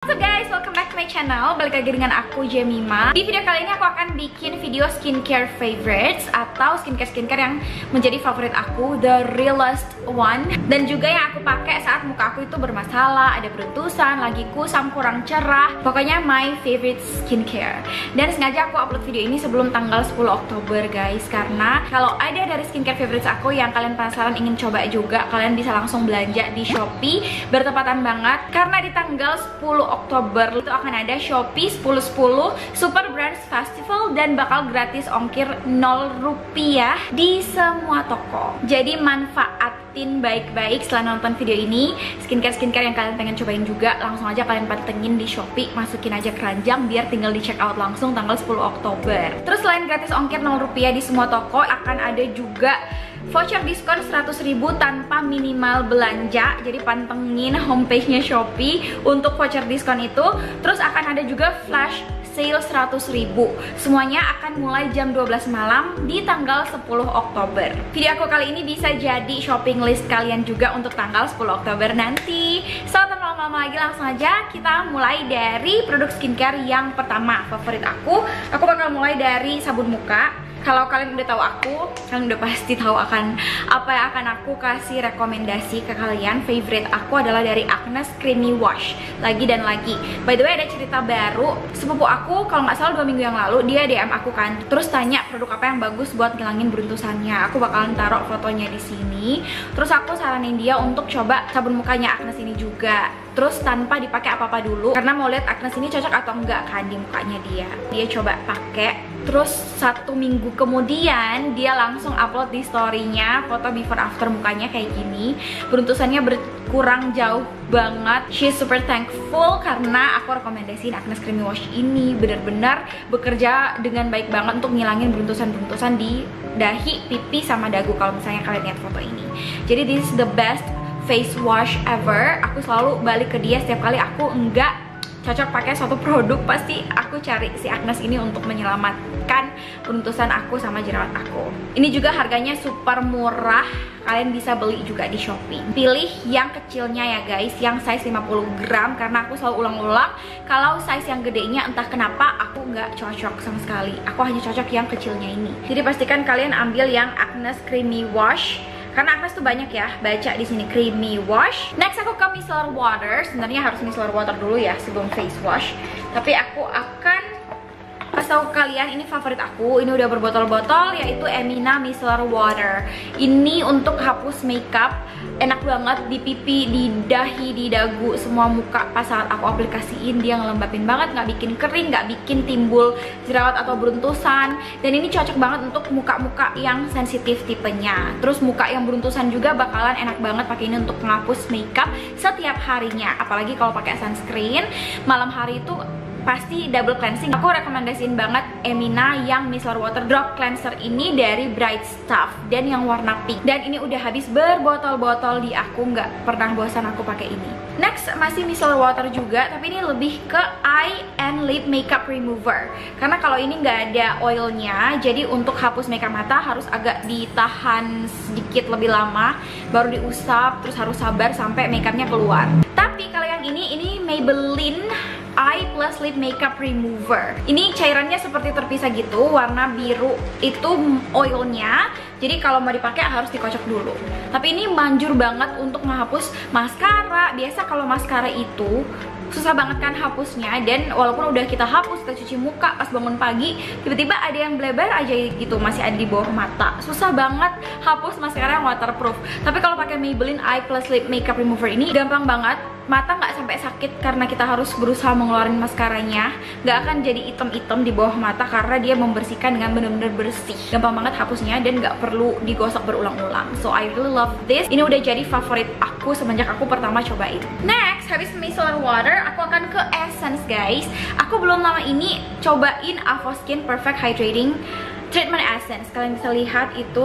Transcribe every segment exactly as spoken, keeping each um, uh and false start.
What's up guys, welcome back to my channel. Balik lagi dengan aku Jemima. Di video kali ini aku akan bikin video skincare favorites atau skincare-skincare yang menjadi favorit aku, the realest one. Dan juga yang aku pakai saat muka aku itu bermasalah, ada beruntusan, lagi kusam, kurang cerah. Pokoknya my favorite skincare. Dan sengaja aku upload video ini sebelum tanggal sepuluh Oktober guys, karena kalau ada dari skincare favorites aku yang kalian penasaran ingin coba juga, kalian bisa langsung belanja di Shopee. Bertepatan banget karena di tanggal sepuluh Oktober itu akan ada Shopee sepuluh sepuluh Super Brands Festival dan bakal gratis ongkir nol rupiah di semua toko. Jadi manfaatin baik-baik setelah nonton video ini. Skincare-skincare yang kalian pengen cobain juga langsung aja kalian pantengin di Shopee, masukin aja keranjang biar tinggal di check out langsung tanggal sepuluh Oktober. Terus selain gratis ongkir nol rupiah di semua toko, akan ada juga voucher diskon seratus ribu tanpa minimal belanja. Jadi pantengin homepage-nya Shopee untuk voucher diskon itu. Terus akan ada juga flash sale seratus ribu. Semuanya akan mulai jam dua belas malam di tanggal sepuluh Oktober. Video aku kali ini bisa jadi shopping list kalian juga untuk tanggal sepuluh Oktober nanti. So, tanpa lama-lama lagi langsung aja kita mulai dari produk skincare yang pertama favorit aku. Aku bakal mulai dari sabun muka. Kalau kalian udah tahu aku, kalian udah pasti tahu akan apa yang akan aku kasih rekomendasi ke kalian. Favorite aku adalah dari Agnes Creamy Wash. Lagi dan lagi. By the way, ada cerita baru. Sepupu aku, kalau nggak salah dua minggu yang lalu, dia D M aku kan. Terus tanya produk apa yang bagus buat ngilangin beruntusannya. Aku bakalan taruh fotonya di sini. Terus aku saranin dia untuk coba sabun mukanya Agnes ini juga. Terus tanpa dipakai apa-apa dulu, karena mau lihat Agnes ini cocok atau enggak kan di mukanya dia. Dia coba pakai. Terus satu minggu kemudian dia langsung upload di story-nya foto before after mukanya kayak gini. Beruntusannya berkurang jauh banget. She's super thankful karena aku rekomendasiin Agnes Creamy Wash ini. Bener-bener bekerja dengan baik banget untuk ngilangin beruntusan-beruntusan di dahi, pipi, sama dagu kalau misalnya kalian lihat foto ini. Jadi this is the best face wash ever. Aku selalu balik ke dia setiap kali aku enggak cocok pakai suatu produk, pasti aku cari si Agnes ini untuk menyelamatkan beruntusan aku sama jerawat aku. Ini juga harganya super murah, kalian bisa beli juga di Shopee. Pilih yang kecilnya ya guys, yang size lima puluh gram, karena aku selalu ulang-ulang kalau size yang gedenya entah kenapa aku nggak cocok sama sekali. Aku hanya cocok yang kecilnya ini. Jadi pastikan kalian ambil yang Agnes Creamy Wash. Karena Agnes tuh banyak ya, baca di sini Creamy Wash. Next aku ke micellar water. Sebenarnya harus micellar water dulu ya sebelum face wash. Tapi aku akan kasih tahu kalian ini favorit aku. Ini udah berbotol-botol, yaitu Emina micellar water. Ini untuk hapus makeup. Enak banget di pipi, di dahi, di dagu, semua muka. Pas saat aku aplikasiin dia ngelembapin banget, nggak bikin kering, nggak bikin timbul jerawat atau beruntusan. Dan ini cocok banget untuk muka-muka yang sensitif tipenya. Terus muka yang beruntusan juga bakalan enak banget pakai ini untuk menghapus makeup setiap harinya. Apalagi kalau pakai sunscreen malam hari itu pasti double cleansing. Aku rekomendasiin banget Emina yang micellar water drop cleanser ini dari Bright Stuff dan yang warna pink. Dan ini udah habis berbotol-botol di aku, nggak pernah bosan aku pakai ini. Next masih micellar water juga, tapi ini lebih ke eye and lip makeup remover. Karena kalau ini nggak ada oilnya, jadi untuk hapus makeup mata harus agak ditahan sedikit lebih lama, baru diusap, terus harus sabar sampai makeupnya keluar. Tapi kalau yang ini, ini Maybelline Eye Plus Lip Makeup Remover. Ini cairannya seperti terpisah gitu, warna biru itu oilnya. Jadi kalau mau dipakai harus dikocok dulu. Tapi ini manjur banget untuk menghapus maskara. Biasa kalau maskara itu susah banget kan hapusnya, dan walaupun udah kita hapus, kita cuci muka pas bangun pagi, tiba-tiba ada yang bleber aja gitu, masih ada di bawah mata. Susah banget hapus maskara yang waterproof. Tapi kalau pakai Maybelline Eye Plus Lip Makeup Remover ini gampang banget. Mata nggak sampai sakit karena kita harus berusaha mengeluarin maskaranya. Nggak akan jadi item-item di bawah mata karena dia membersihkan dengan benar-benar bersih. Gampang banget hapusnya dan nggak perlu digosok berulang-ulang. So I really love this. Ini udah jadi favorit aku semenjak aku pertama cobain. Next, habis micellar water, aku akan ke essence guys. Aku belum lama ini cobain Avoskin Perfect Hydrating Treatment Essence. Kalian bisa lihat itu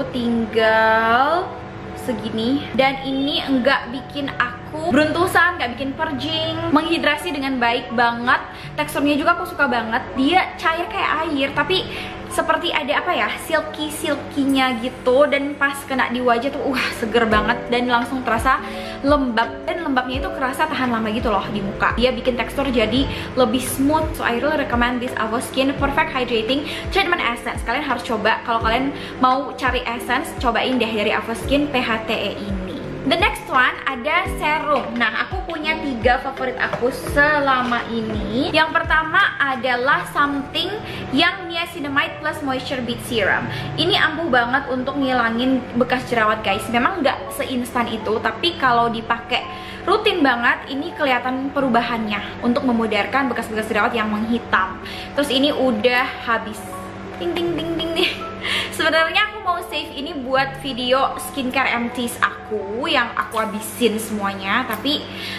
tinggal segini, dan ini enggak bikin aku beruntusan, enggak bikin purging, menghidrasi dengan baik banget. Teksturnya juga aku suka banget, dia cair kayak air tapi seperti ada apa ya, silky silkinya gitu, dan pas kena di wajah tuh uh seger banget dan langsung terasa lembab, dan lembabnya itu kerasa tahan lama gitu loh di muka. Dia bikin tekstur jadi lebih smooth. So I really recommend this Avoskin Perfect Hydrating Treatment Essence. Kalian harus coba kalau kalian mau cari essence, cobain deh dari Avoskin P H T E ini. The next one ada serum. Nah, aku punya tiga favorit aku selama ini. Yang pertama adalah Something yang Niacinamide Plus Moisture Bead Serum. Ini ampuh banget untuk ngilangin bekas jerawat guys. Memang nggak seinstan itu, tapi kalau dipakai rutin banget, ini kelihatan perubahannya untuk memudarkan bekas-bekas jerawat yang menghitam. Terus ini udah habis. Ding ding ding ding nih. Sebenarnya aku mau save ini buat video skincare empties aku yang aku habisin semuanya, tapi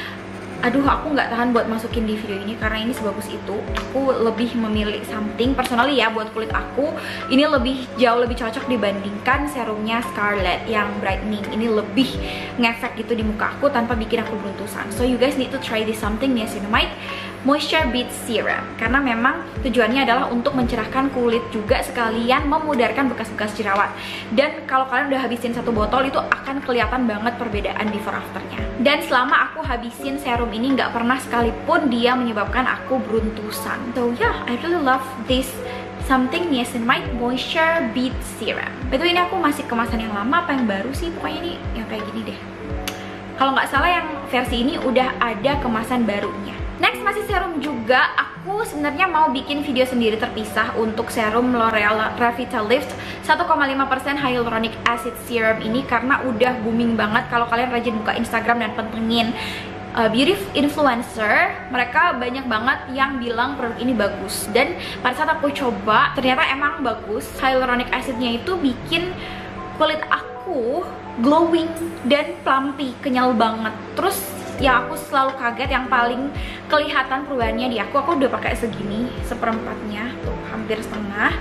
aduh aku nggak tahan buat masukin di video ini karena ini sebagus itu. Aku lebih memilih Something personally ya, buat kulit aku ini lebih jauh lebih cocok dibandingkan serumnya Scarlett yang brightening. Ini lebih ngefek gitu di muka aku tanpa bikin aku beruntusan. So you guys need to try this Something Niacinamide Moisture Bead Serum, karena memang tujuannya adalah untuk mencerahkan kulit juga sekalian memudarkan bekas-bekas jerawat. Dan kalau kalian udah habisin satu botol itu akan kelihatan banget perbedaan before afternya. Dan selama aku habisin serum ini nggak pernah sekalipun dia menyebabkan aku beruntusan. So yeah, I really love this Something Niacinamide Moisture Bead Serum. Betul, ini aku masih kemasan yang lama apa yang baru sih, pokoknya ini yang kayak gini deh. Kalau nggak salah yang versi ini udah ada kemasan barunya. Next masih serum juga. Aku sebenarnya mau bikin video sendiri terpisah untuk serum L'Oreal Revitalift satu koma lima persen Hyaluronic Acid Serum ini, karena udah booming banget. Kalau kalian rajin buka Instagram dan pantengin uh, beauty influencer, mereka banyak banget yang bilang produk ini bagus. Dan pada saat aku coba, ternyata emang bagus. Hyaluronic acidnya itu bikin kulit aku glowing dan plumpy, kenyal banget. Terus yang aku selalu kaget, yang paling kelihatan perubahannya di aku, aku udah pakai segini, seperempatnya, tuh hampir setengah.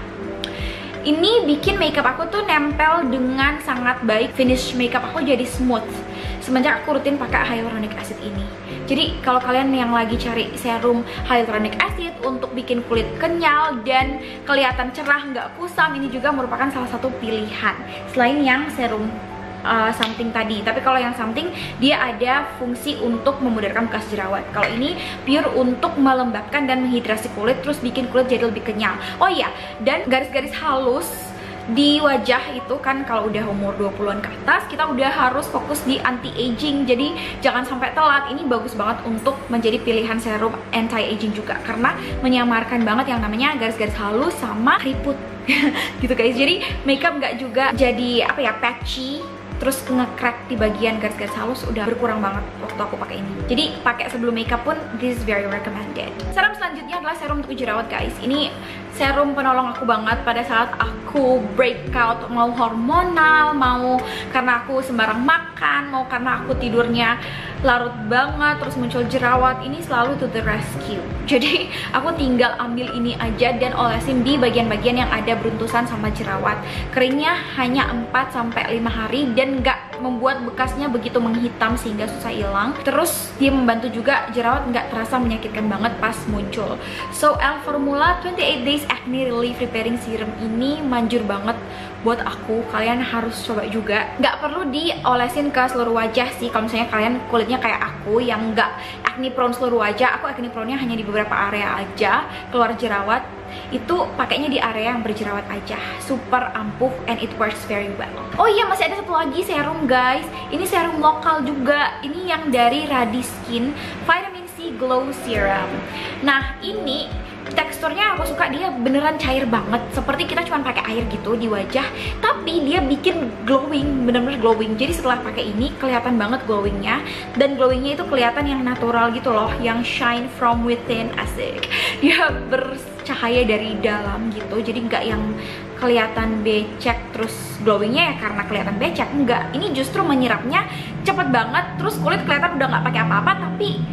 Ini bikin makeup aku tuh nempel dengan sangat baik. Finish makeup aku jadi smooth semenjak aku rutin pakai hyaluronic acid ini. Jadi kalau kalian yang lagi cari serum hyaluronic acid untuk bikin kulit kenyal dan kelihatan cerah, nggak kusam, ini juga merupakan salah satu pilihan selain yang serum Uh, Something tadi. Tapi kalau yang Something dia ada fungsi untuk memudarkan bekas jerawat. Kalau ini pure untuk melembabkan dan menghidrasi kulit, terus bikin kulit jadi lebih kenyal. Oh iya, dan garis-garis halus di wajah itu kan kalau udah umur dua puluhan ke atas, kita udah harus fokus di anti-aging. Jadi jangan sampai telat. Ini bagus banget untuk menjadi pilihan serum anti-aging juga, karena menyamarkan banget yang namanya garis-garis halus sama keriput gitu guys. Jadi makeup nggak juga jadi apa ya, patchy, terus nge-crack di bagian garis-garis halus, udah berkurang banget waktu aku pakai ini. Jadi pakai sebelum makeup pun this is very recommended. Serum selanjutnya adalah serum untuk jerawat guys. Ini serum penolong aku banget pada saat aku breakout, mau hormonal, mau karena aku sembarang makan, mau karena aku tidurnya larut banget terus muncul jerawat. Ini selalu to the rescue. Jadi aku tinggal ambil ini aja dan olesin di bagian-bagian yang ada beruntusan sama jerawat. Keringnya hanya empat sampai lima hari dan nggak membuat bekasnya begitu menghitam sehingga susah hilang. Terus dia membantu juga jerawat nggak terasa menyakitkan banget pas muncul. So L Formula twenty-eight days Acne Relief Repairing Serum ini manjur banget buat aku. Kalian harus coba juga. Nggak perlu diolesin ke seluruh wajah sih kalau misalnya kalian kulitnya kayak aku yang nggak acne prone seluruh wajah. Aku acne prone nya hanya di beberapa area aja keluar jerawat. Itu pakainya di area yang berjerawat aja. Super ampuh and it works very well. Oh iya, masih ada satu lagi serum guys. Ini serum lokal juga. Ini yang dari Radiskin Vitamin C Glow Serum. Nah ini teksturnya aku suka, dia beneran cair banget, seperti kita cuma pakai air gitu di wajah, tapi dia bikin glowing, bener-bener glowing. Jadi setelah pakai ini kelihatan banget glowingnya, dan glowingnya itu kelihatan yang natural gitu loh, yang shine from within, asik. Dia bercahaya dari dalam gitu, jadi nggak yang kelihatan becek terus glowingnya ya karena kelihatan becek, enggak. Ini justru menyerapnya cepet banget, terus kulit kelihatan udah nggak pakai apa-apa tapi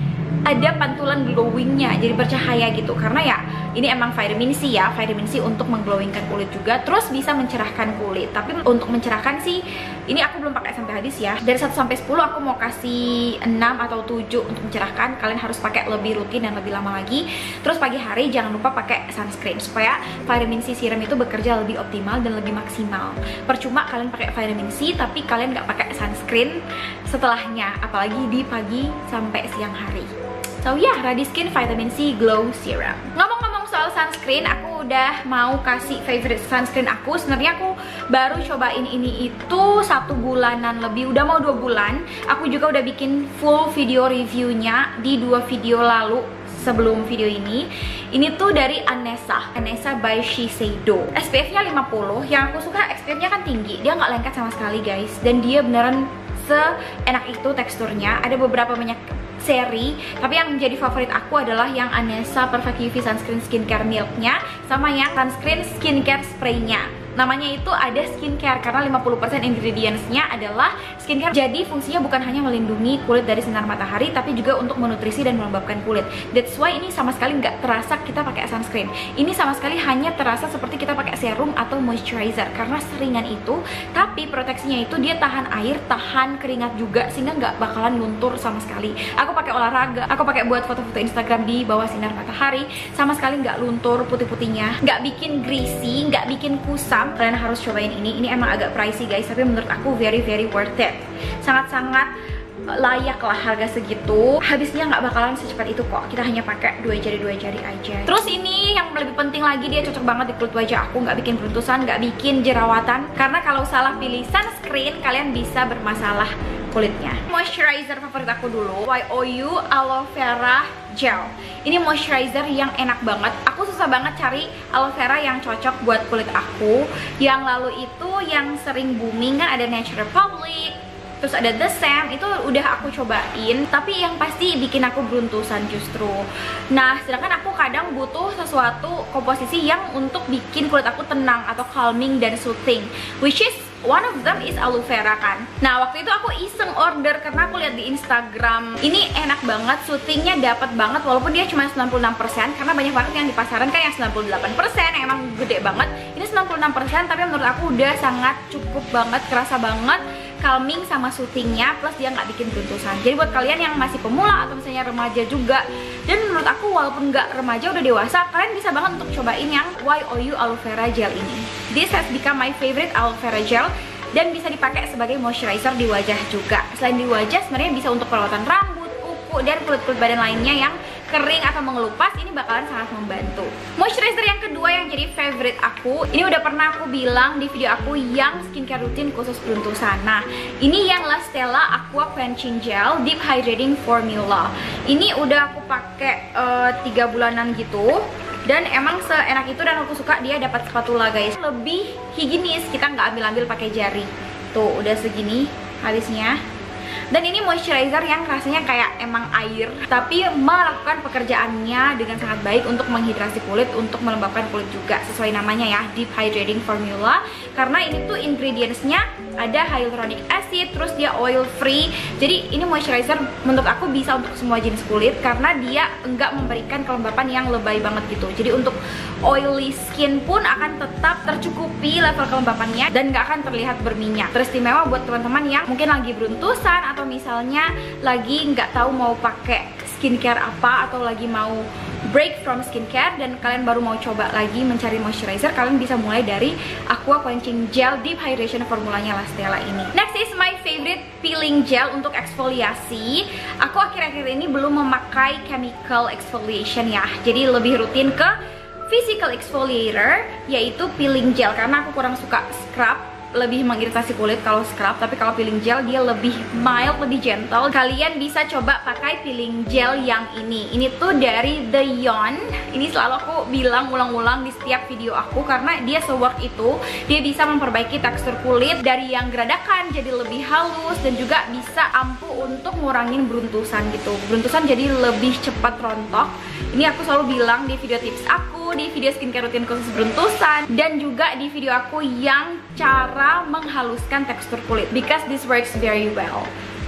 ada pantulan glowingnya, jadi bercahaya gitu. Karena ya ini emang vitamin C ya, vitamin C untuk mengglowingkan kulit juga, terus bisa mencerahkan kulit. Tapi untuk mencerahkan sih, ini aku belum pakai sampai habis ya. Dari satu sampai sepuluh aku mau kasih enam atau tujuh untuk mencerahkan. Kalian harus pakai lebih rutin dan lebih lama lagi. Terus pagi hari jangan lupa pakai sunscreen supaya vitamin C serum itu bekerja lebih optimal dan lebih maksimal. Percuma kalian pakai vitamin C tapi kalian nggak pakai sunscreen setelahnya, apalagi di pagi sampai siang hari. So ya, yeah, Radiskin Vitamin C Glow Serum. Ngomong-ngomong soal sunscreen, aku udah mau kasih favorite sunscreen aku. Sebenarnya aku baru cobain ini itu satu bulanan lebih, udah mau dua bulan. Aku juga udah bikin full video reviewnya di dua video lalu sebelum video ini. Ini tuh dari Anessa, Anessa by Shiseido. S P F-nya lima puluh. Yang aku suka S P F-nya kan tinggi, dia nggak lengket sama sekali guys. Dan dia beneran seenak itu teksturnya. Ada beberapa minyak seri, tapi yang menjadi favorit aku adalah yang Anessa Perfect U V Sunscreen Skincare Milk-nya sama yang Sunscreen Skincare Spray-nya. Namanya itu ada skincare karena lima puluh persen ingredients-nya adalah skincare. Jadi fungsinya bukan hanya melindungi kulit dari sinar matahari, tapi juga untuk menutrisi dan melembabkan kulit. That's why ini sama sekali nggak terasa kita pakai sunscreen. Ini sama sekali hanya terasa seperti kita pakai serum atau moisturizer karena seringan itu. Tapi proteksinya itu dia tahan air, tahan keringat juga, sehingga nggak bakalan luntur sama sekali. Aku pakai olahraga, aku pakai buat foto-foto Instagram di bawah sinar matahari, sama sekali nggak luntur putih-putihnya, nggak bikin greasy, nggak bikin kusam. Kalian harus cobain ini. Ini emang agak pricey guys, tapi menurut aku very very worth it. Sangat-sangat layak lah harga segitu. Habisnya nggak bakalan secepat itu kok. Kita hanya pakai dua jari dua jari aja. Terus ini yang lebih penting lagi, dia cocok banget di kulit wajah aku. Nggak bikin beruntusan, nggak bikin jerawatan. Karena kalau salah pilih sunscreen, kalian bisa bermasalah kulitnya. Moisturizer favorit aku dulu, Y O U Aloe Vera Gel. Ini moisturizer yang enak banget. Aku susah banget cari aloe vera yang cocok buat kulit aku. Yang lalu itu yang sering booming kan ada Nature Republic, terus ada The Sam, itu udah aku cobain, tapi yang pasti bikin aku beruntusan justru. Nah, sedangkan aku kadang butuh sesuatu komposisi yang untuk bikin kulit aku tenang atau calming dan soothing, which is one of them is aloe vera kan. Nah, waktu itu aku iseng order karena aku lihat di Instagram. Ini enak banget, soothingnya dapat banget walaupun dia cuma sembilan puluh enam persen, karena banyak banget yang di pasaran kan yang sembilan puluh delapan persen yang emang gede banget. Ini sembilan puluh enam persen tapi menurut aku udah sangat cukup banget, kerasa banget calming sama soothingnya, plus dia nggak bikin beruntusan. Jadi buat kalian yang masih pemula atau misalnya remaja juga, dan menurut aku walaupun nggak remaja udah dewasa, kalian bisa banget untuk cobain yang Y O U Aloe Vera Gel ini. This has become my favorite aloe vera gel dan bisa dipakai sebagai moisturizer di wajah juga. Selain di wajah, sebenarnya bisa untuk perawatan rambut, kuku, dan kulit-kulit badan lainnya yang kering atau mengelupas. Ini bakalan sangat membantu. Moisturizer yang kedua yang jadi favorite aku, ini udah pernah aku bilang di video aku yang skincare rutin khusus beruntusan. Nah, ini yang La Stella Aqua Quenching Gel Deep Hydrating Formula. Ini udah aku pakai uh, tiga bulanan gitu. Dan emang seenak itu, dan aku suka dia dapat spatula guys. Lebih higienis, kita nggak ambil-ambil pakai jari. Tuh, udah segini habisnya. Dan ini moisturizer yang rasanya kayak emang air, tapi melakukan pekerjaannya dengan sangat baik untuk menghidrasi kulit, untuk melembabkan kulit juga. Sesuai namanya ya, Deep Hydrating Formula. Karena ini tuh ingredientsnya ada hyaluronic acid, terus dia oil free. Jadi ini moisturizer menurut aku bisa untuk semua jenis kulit, karena dia enggak memberikan kelembapan yang lebay banget gitu. Jadi untuk oily skin pun akan tetap tercukupi level kelembapannya dan nggak akan terlihat berminyak. Teristimewa buat teman-teman yang mungkin lagi beruntusan, atau misalnya lagi nggak tahu mau pakai skincare apa, atau lagi mau break from skincare dan kalian baru mau coba lagi mencari moisturizer, kalian bisa mulai dari Aqua Quenching Gel Deep Hydration formulanya La Stella ini. Next is my favorite peeling gel untuk eksfoliasi. Aku akhir-akhir ini belum memakai chemical exfoliation ya, jadi lebih rutin ke physical exfoliator, yaitu peeling gel, karena aku kurang suka scrub, lebih mengiritasi kulit kalau scrub. Tapi kalau peeling gel dia lebih mild, lebih gentle. Kalian bisa coba pakai peeling gel yang ini. Ini tuh dari The Yon. Ini selalu aku bilang ulang-ulang di setiap video aku, karena dia se-work itu. Dia bisa memperbaiki tekstur kulit dari yang geradakan jadi lebih halus, dan juga bisa ampuh untuk ngurangin beruntusan gitu. Beruntusan jadi lebih cepat rontok. Ini aku selalu bilang di video tips aku, di video skincare rutin khusus beruntusan, dan juga di video aku yang cara menghaluskan tekstur kulit, because this works very well.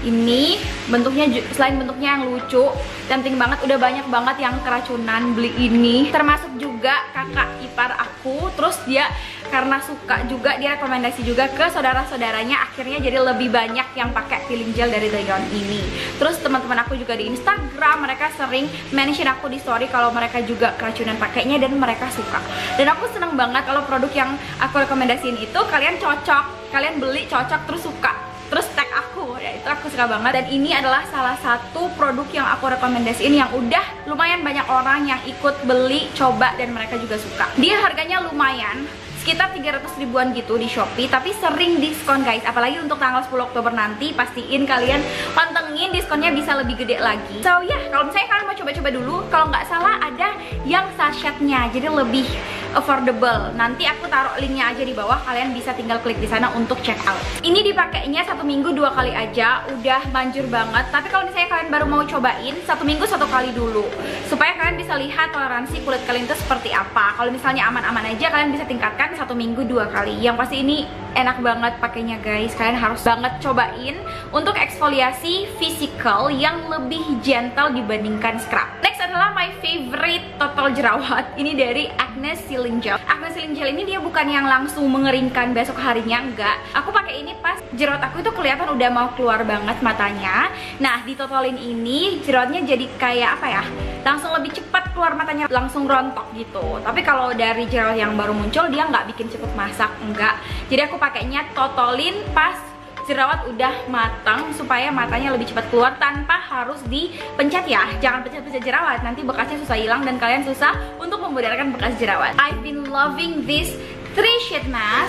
Ini bentuknya, selain bentuknya yang lucu dan penting banget, udah banyak banget yang keracunan beli ini, termasuk juga kakak ipar aku. Terus dia karena suka juga, dia rekomendasi juga ke saudara-saudaranya, akhirnya jadi lebih banyak yang pakai peeling gel dari Daeon ini. Terus teman-teman aku juga di Instagram, mereka sering mention aku di story kalau mereka juga keracunan pakainya dan mereka suka. Dan aku seneng banget kalau produk yang aku rekomendasiin itu kalian cocok, kalian beli cocok terus suka, terus tag aku, ya itu aku suka banget. Dan ini adalah salah satu produk yang aku rekomendasiin yang udah lumayan banyak orang yang ikut beli, coba, dan mereka juga suka. Dia harganya lumayan, sekitar tiga ratus ribuan gitu di Shopee, tapi sering diskon guys. Apalagi untuk tanggal sepuluh Oktober nanti, pastiin kalian pantengin diskonnya bisa lebih gede lagi. So ya, yeah, kalau misalnya kalian mau coba-coba dulu, kalau nggak salah ada yang sachetnya, jadi lebih affordable. Nanti aku taruh linknya aja di bawah, kalian bisa tinggal klik di sana untuk check out. Ini dipakainya satu minggu dua kali aja, udah manjur banget. Tapi kalau misalnya kalian baru mau cobain, satu minggu satu kali dulu, supaya kalian bisa lihat toleransi kulit kalian itu seperti apa. Kalau misalnya aman-aman aja, kalian bisa tingkatkan satu minggu dua kali. Yang pasti ini enak banget pakainya guys, kalian harus banget cobain untuk eksfoliasi physical yang lebih gentle dibandingkan scrub. Next adalah my favorite total jerawat, ini dari Acne Sealing Gel. Acne Sealing Gel ini dia bukan yang langsung mengeringkan besok harinya, enggak. Aku pakai ini pas jerawat aku itu kelihatan udah mau keluar banget matanya. Nah, di totalin ini jerawatnya jadi kayak apa ya, langsung lebih cepat keluar matanya, langsung rontok gitu. Tapi kalau dari jerawat yang baru muncul, dia nggak bikin cepet masak, enggak. Jadi aku pakainya totolin pas jerawat udah matang supaya matanya lebih cepat keluar tanpa harus dipencet ya. Jangan pencet-pencet jerawat, nanti bekasnya susah hilang dan kalian susah untuk memudarkan bekas jerawat. I've been loving this three sheet mask.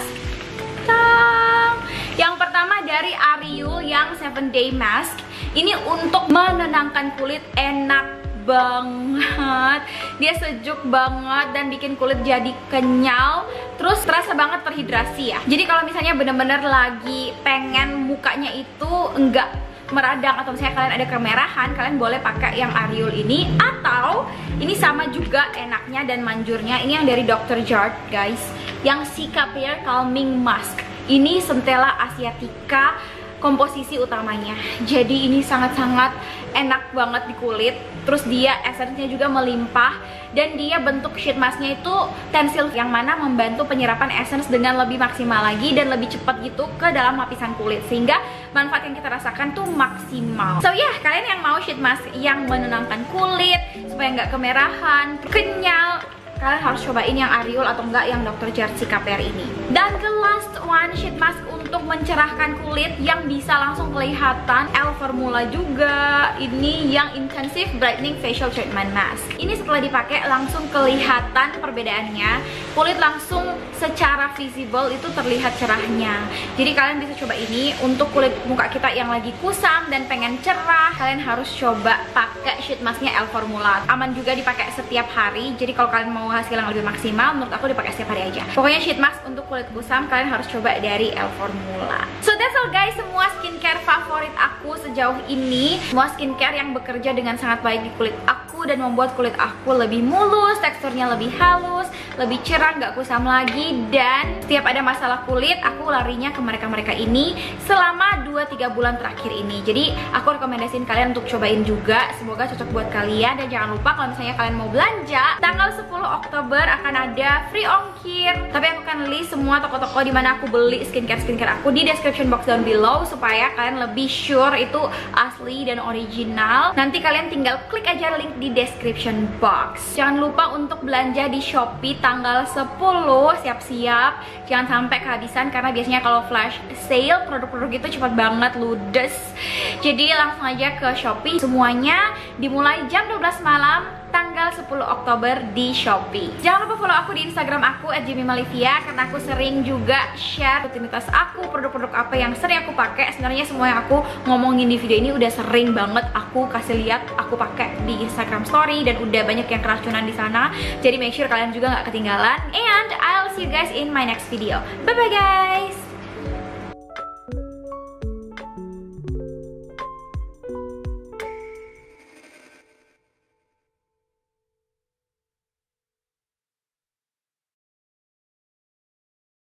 Tang. Yang pertama dari Ariel yang seven day mask. Ini untuk menenangkan kulit, enak banget, dia sejuk banget dan bikin kulit jadi kenyal, terus terasa banget terhidrasi ya. Jadi kalau misalnya bener-bener lagi pengen mukanya itu enggak meradang atau misalnya kalian ada kemerahan, kalian boleh pakai yang Ariel ini. Atau ini sama juga enaknya dan manjurnya, ini yang dari dokter Jart guys, yang Cicapair Calming Mask. Ini Centella asiatica komposisi utamanya, jadi ini sangat-sangat enak banget di kulit. Terus dia esensinya juga melimpah, dan dia bentuk sheet masknya itu tensil yang mana membantu penyerapan essence dengan lebih maksimal lagi dan lebih cepat gitu ke dalam lapisan kulit, sehingga manfaat yang kita rasakan tuh maksimal. So ya, yeah, kalian yang mau sheet mask yang menenangkan kulit supaya nggak kemerahan, kenyal, kalian harus cobain yang Ariel atau enggak yang dokter Jart Cicapair ini. Dan the last one sheet mask untuk mencerahkan kulit yang bisa langsung kelihatan, Elle Formula juga. Ini yang Intensive Brightening Facial Treatment Mask. Ini setelah dipakai langsung kelihatan perbedaannya. Kulit langsung secara visible itu terlihat cerahnya. Jadi kalian bisa coba ini untuk kulit muka kita yang lagi kusam dan pengen cerah. Kalian harus coba pakai sheet masknya Elle Formula. Aman juga dipakai setiap hari. Jadi kalau kalian mau hasil yang lebih maksimal, menurut aku dipakai setiap hari aja. Pokoknya sheet mask untuk kulit kusam kalian harus coba dari Elle Formula. So that's all guys, semua skincare favorit aku sejauh ini. Semua skincare yang bekerja dengan sangat baik di kulit aku dan membuat kulit aku lebih mulus, teksturnya lebih halus, lebih cerah, nggak kusam lagi. Dan setiap ada masalah kulit, aku larinya ke mereka-mereka ini selama dua tiga bulan terakhir ini. Jadi aku rekomendasiin kalian untuk cobain juga. Semoga cocok buat kalian. Dan jangan lupa kalau misalnya kalian mau belanja, tanggal sepuluh Oktober akan ada free ongkir. Tapi aku akan list semua toko-toko di mana aku beli skincare-skincare aku di description box down below, supaya kalian lebih sure itu asli dan original. Nanti kalian tinggal klik aja link di description box. Jangan lupa untuk belanja di Shopee tanggal sepuluh, siap-siap jangan sampai kehabisan, karena biasanya kalau flash sale produk-produk itu cepat banget ludes. Jadi langsung aja ke Shopee. Semuanya dimulai jam dua belas malam tanggal sepuluh Oktober di Shopee. Jangan lupa follow aku di Instagram aku at jemimalivia, karena aku sering juga share rutinitas aku, produk-produk apa yang sering aku pakai. Sebenarnya semua yang aku ngomongin di video ini udah sering banget aku kasih lihat aku pakai di Instagram story, dan udah banyak yang keracunan di sana. Jadi make sure kalian juga nggak ketinggalan. And I'll see you guys in my next video. Bye bye guys.